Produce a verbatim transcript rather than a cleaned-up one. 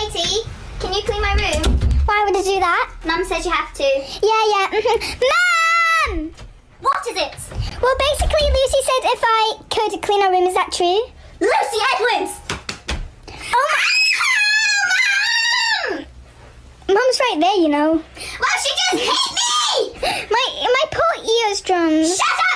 Katie, can you clean my room? Why would I do that? Mum says you have to. Yeah, yeah. Mum! What is it? Well, basically, Lucy said if I could clean our room. Is that true? Lucy Edwards! Oh, Mum! Mum's right there, you know. Well, she just hit me! My, my poor eardrums. Shut up!